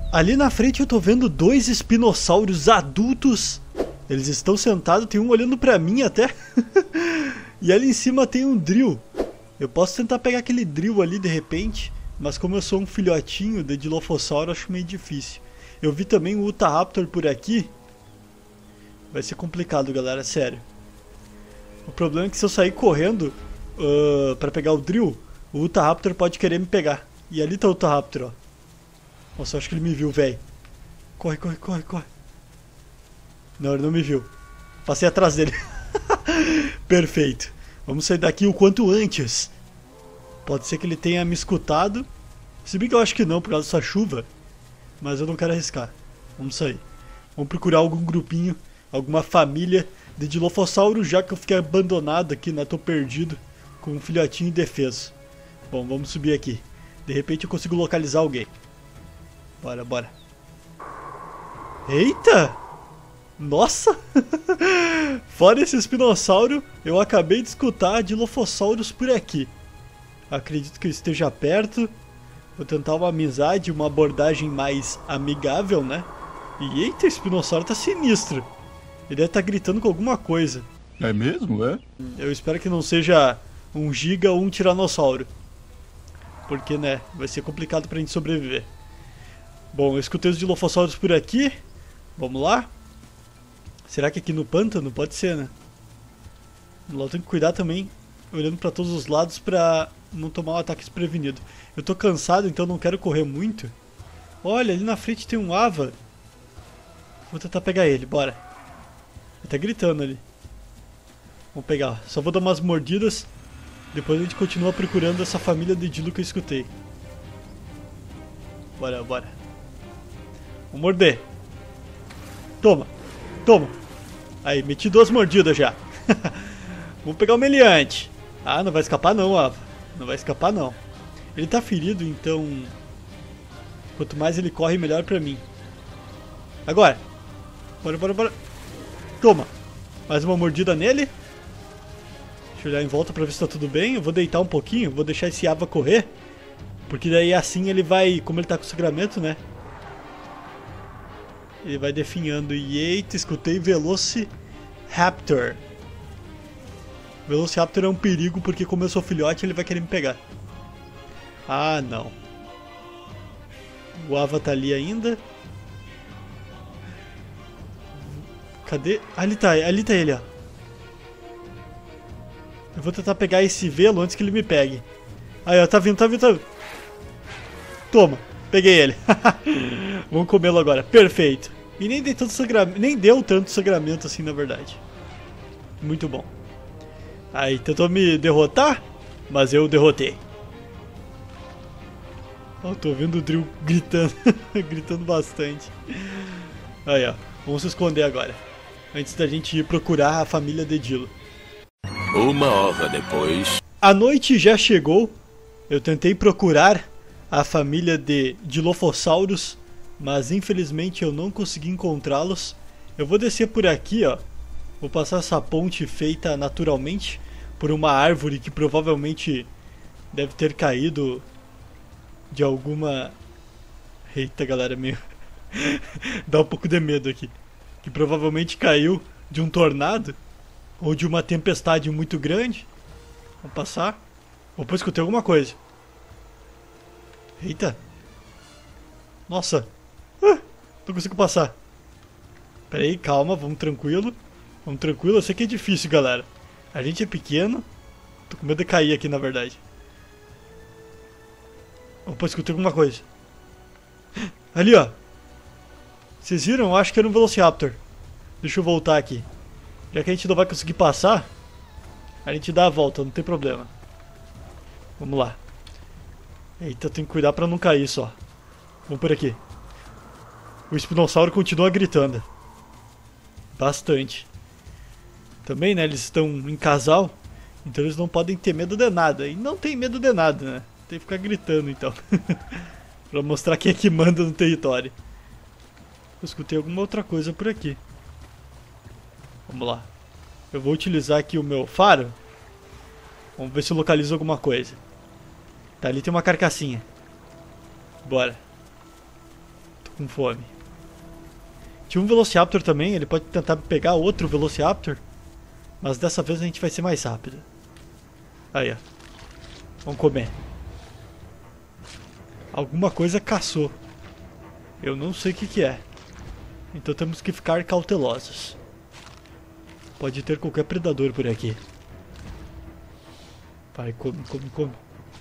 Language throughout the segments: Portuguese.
Ali na frente eu tô vendo dois espinossauros adultos. Eles estão sentados, tem um olhando pra mim até. E ali em cima tem um drill. Eu posso tentar pegar aquele drill ali de repente, mas como eu sou um filhotinho de Dilophosaurus, acho meio difícil. Eu vi também o Utahraptor por aqui. Vai ser complicado, galera, sério. O problema é que se eu sair correndo pra pegar o drill, o Utahraptor pode querer me pegar. E ali tá o Utahraptor, ó. Nossa, eu acho que ele me viu, velho. Corre, corre, corre, corre. Não, ele não me viu. Passei atrás dele. Perfeito. Vamos sair daqui o quanto antes. Pode ser que ele tenha me escutado. Se bem que eu acho que não, por causa dessa chuva. Mas eu não quero arriscar. Vamos sair. Vamos procurar algum grupinho, alguma família de Dilophosaurus, já que eu fiquei abandonado aqui, né? Tô perdido com um filhotinho indefeso. Bom, vamos subir aqui. De repente eu consigo localizar alguém. Bora, bora. Eita! Nossa! Fora esse espinossauro, eu acabei de escutar Dilophosaurus por aqui. Acredito que eu esteja perto. Vou tentar uma amizade, uma abordagem mais amigável, né? E eita, esse espinossauro tá sinistro. Ele deve estar gritando com alguma coisa. É mesmo, é? Eu espero que não seja um giga ou um tiranossauro. Porque, né, vai ser complicado pra gente sobreviver. Bom, eu escutei os Dilophosaurus por aqui. Vamos lá. Será que aqui no pântano? Pode ser, né? Lá eu tenho que cuidar também, olhando pra todos os lados pra não tomar um ataque desprevenido. Eu tô cansado, então não quero correr muito. Olha, ali na frente tem um Ava. Vou tentar pegar ele, bora. Ele tá gritando ali. Vamos pegar, só vou dar umas mordidas. Depois a gente continua procurando essa família de Dilo que eu escutei. Bora, bora. Vou morder. Toma, toma. Aí, meti 2 mordidas já. Vamos pegar o meliante. Ah, não vai escapar não, Ava. Não vai escapar não. Ele tá ferido, então quanto mais ele corre, melhor pra mim. Agora. Bora, bora, bora. Toma. Mais uma mordida nele. Deixa eu olhar em volta pra ver se tá tudo bem. Eu vou deitar um pouquinho, vou deixar esse Ava correr. Porque daí assim ele vai, como ele tá com sangramento, né? Ele vai definhando. E eita, escutei Velociraptor. Velociraptor é um perigo porque como eu sou filhote ele vai querer me pegar. Ah, não. O Ava tá ali ainda. Cadê? Ali tá ele, ó. Eu vou tentar pegar esse velo antes que ele me pegue. Aí, ó, tá vindo, tá vindo, tá vindo. Toma, peguei ele. Vamos comê-lo agora, perfeito. E nem deu tanto sangramento, nem deu tanto sangramento assim, na verdade. Muito bom. Aí, tentou me derrotar, mas eu derrotei. Ó, tô vendo o Drill gritando, gritando bastante. Aí, ó, vamos se esconder agora. Antes da gente ir procurar a família de Dilo. 1 hora depois. A noite já chegou. Eu tentei procurar a família de Dilophosaurus, mas infelizmente eu não consegui encontrá-los. Eu vou descer por aqui, ó. Vou passar essa ponte feita naturalmente por uma árvore que provavelmente deve ter caído de alguma... Eita, galera, meio... dá um pouco de medo aqui. Que provavelmente caiu de um tornado ou de uma tempestade muito grande. Vamos passar. Opa, escutei alguma coisa. Eita. Nossa. Não consigo passar. Pera aí, calma, vamos tranquilo. Vamos tranquilo, eu sei que é difícil, galera. A gente é pequeno. Tô com medo de cair aqui, na verdade. Opa, escutei alguma coisa. Ali, ó. Vocês viram? Eu acho que era um Velociraptor. Deixa eu voltar aqui. Já que a gente não vai conseguir passar, a gente dá a volta, não tem problema. Vamos lá. Eita, eu tenho que cuidar pra não cair só. Vamos por aqui. O espinossauro continua gritando. Bastante. Também, né, eles estão em casal, então eles não podem ter medo de nada. E não tem medo de nada, né? Tem que ficar gritando, então. Pra mostrar quem é que manda no território. Eu escutei alguma outra coisa por aqui. Vamos lá. Eu vou utilizar aqui o meu faro. Vamos ver se eu localizo alguma coisa. Tá, ali tem uma carcassinha. Bora. Tô com fome. Tinha um Velociraptor também, ele pode tentar pegar outro Velociraptor. Mas dessa vez a gente vai ser mais rápido. Aí, ó. Vamos comer. Alguma coisa caçou. Eu não sei o que é. Então temos que ficar cautelosos. Pode ter qualquer predador por aqui. Vai, come, come, come.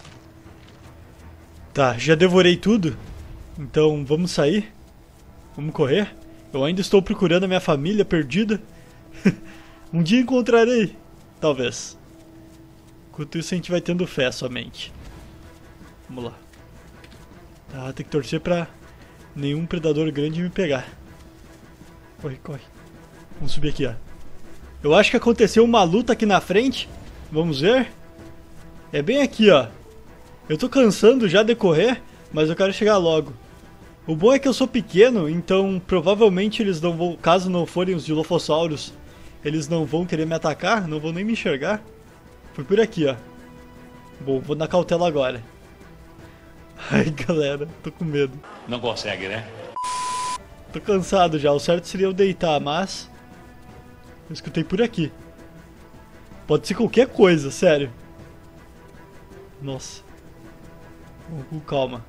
Tá, já devorei tudo. Então vamos sair. Vamos correr. Eu ainda estou procurando a minha família perdida. Um dia encontrarei. Talvez. Enquanto isso a gente vai tendo fé somente. Vamos lá. Tá, tem que torcer pra nenhum predador grande me pegar. Corre, corre. Vamos subir aqui, ó. Eu acho que aconteceu uma luta aqui na frente. Vamos ver. É bem aqui, ó. Eu tô cansando já de correr, mas eu quero chegar logo. O bom é que eu sou pequeno, então provavelmente eles não vão, caso não forem os Dilophosaurus, eles não vão querer me atacar, não vão nem me enxergar. Foi por aqui, ó. Bom, vou na cautela agora. Ai, galera, tô com medo. Não consegue, né? Tô cansado já, o certo seria eu deitar, mas... eu escutei por aqui. Pode ser qualquer coisa, sério. Nossa. Vamos com calma.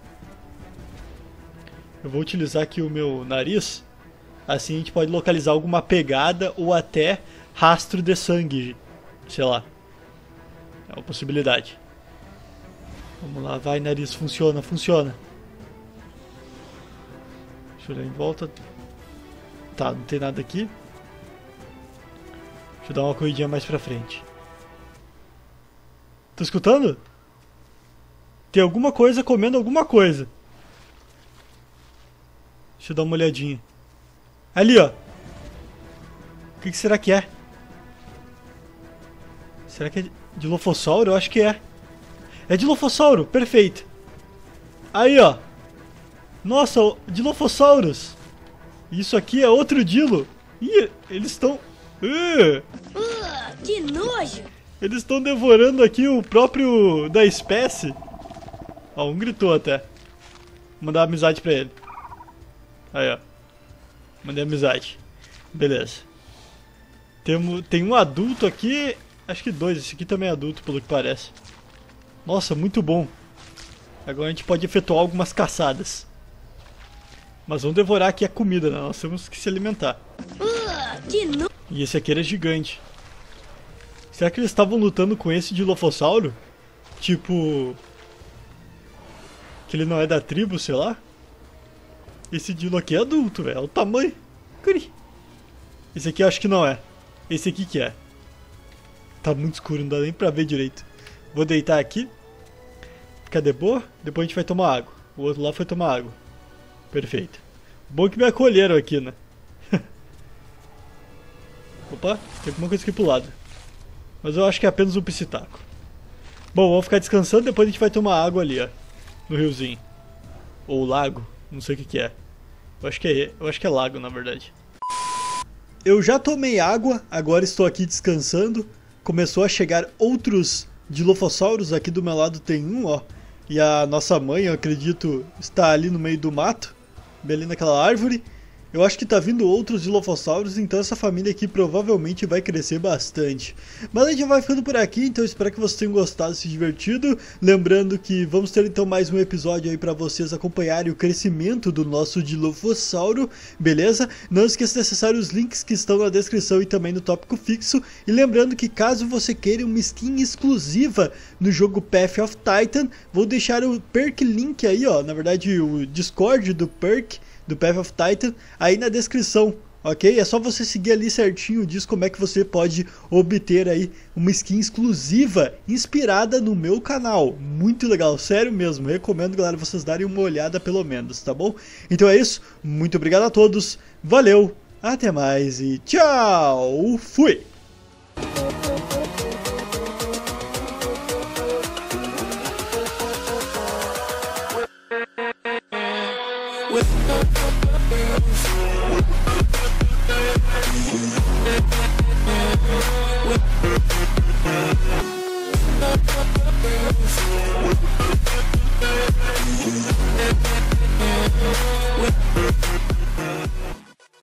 Eu vou utilizar aqui o meu nariz. Assim a gente pode localizar alguma pegada ou até rastro de sangue. Sei lá. É uma possibilidade. Vamos lá, vai nariz, funciona, funciona. Deixa eu olhar em volta. Tá, não tem nada aqui. Deixa eu dar uma corridinha mais pra frente. Tá escutando? Tem alguma coisa comendo alguma coisa. Deixa eu dar uma olhadinha. Ali, ó. O que será que é? Será que é Dilophosauro? Eu acho que é. É Dilophosauro, perfeito. Aí, ó. Nossa, Dilophosaurus. Isso aqui é outro Dilo. Ih, eles estão... que nojo! Eles estão devorando aqui o próprio da espécie. Ó, um gritou até. Vou mandar amizade pra ele. Aí, ó. Mandei amizade. Beleza. Tem um adulto aqui. Acho que dois. Esse aqui também é adulto, pelo que parece. Nossa, muito bom. Agora a gente pode efetuar algumas caçadas. Mas vamos devorar aqui a comida, né? Nós temos que se alimentar. E esse aqui era gigante. Será que eles estavam lutando com esse Dilophosauro? Tipo... que ele não é da tribo, sei lá? Esse Dilo aqui é adulto, velho. Olha o tamanho. Esse aqui eu acho que não é. Esse aqui que é. Tá muito escuro, não dá nem pra ver direito. Vou deitar aqui. Ficar de boa. Depois a gente vai tomar água. O outro lá foi tomar água. Perfeito. Bom que me acolheram aqui, né? Opa, tem alguma coisa aqui pro lado. Mas eu acho que é apenas um psitaco. Bom, vamos ficar descansando. Depois a gente vai tomar água ali, ó. No riozinho. Ou lago. Não sei o que é. Eu acho que é lago, na verdade. Eu já tomei água. Agora estou aqui descansando. Começou a chegar outros Dilophosaurus. Aqui do meu lado tem um, ó. E a nossa mãe, eu acredito, está ali no meio do mato. Bem ali naquela árvore. Eu acho que tá vindo outros Dilophosaurus, então essa família aqui provavelmente vai crescer bastante. Mas a gente vai ficando por aqui, então espero que vocês tenham gostado e se divertido. Lembrando que vamos ter então mais um episódio aí pra vocês acompanharem o crescimento do nosso Dilophosauro, beleza? Não esqueça de acessar os links que estão na descrição e também no tópico fixo. E lembrando que caso você queira uma skin exclusiva no jogo Path of Titan, vou deixar o perk link aí, ó, na verdade o Discord do perk do Path of Titan aí na descrição, ok? É só você seguir ali certinho, diz como é que você pode obter aí uma skin exclusiva inspirada no meu canal. Muito legal, sério mesmo, recomendo, galera, vocês darem uma olhada pelo menos, tá bom? Então é isso, muito obrigado a todos, valeu, até mais e tchau, fui! With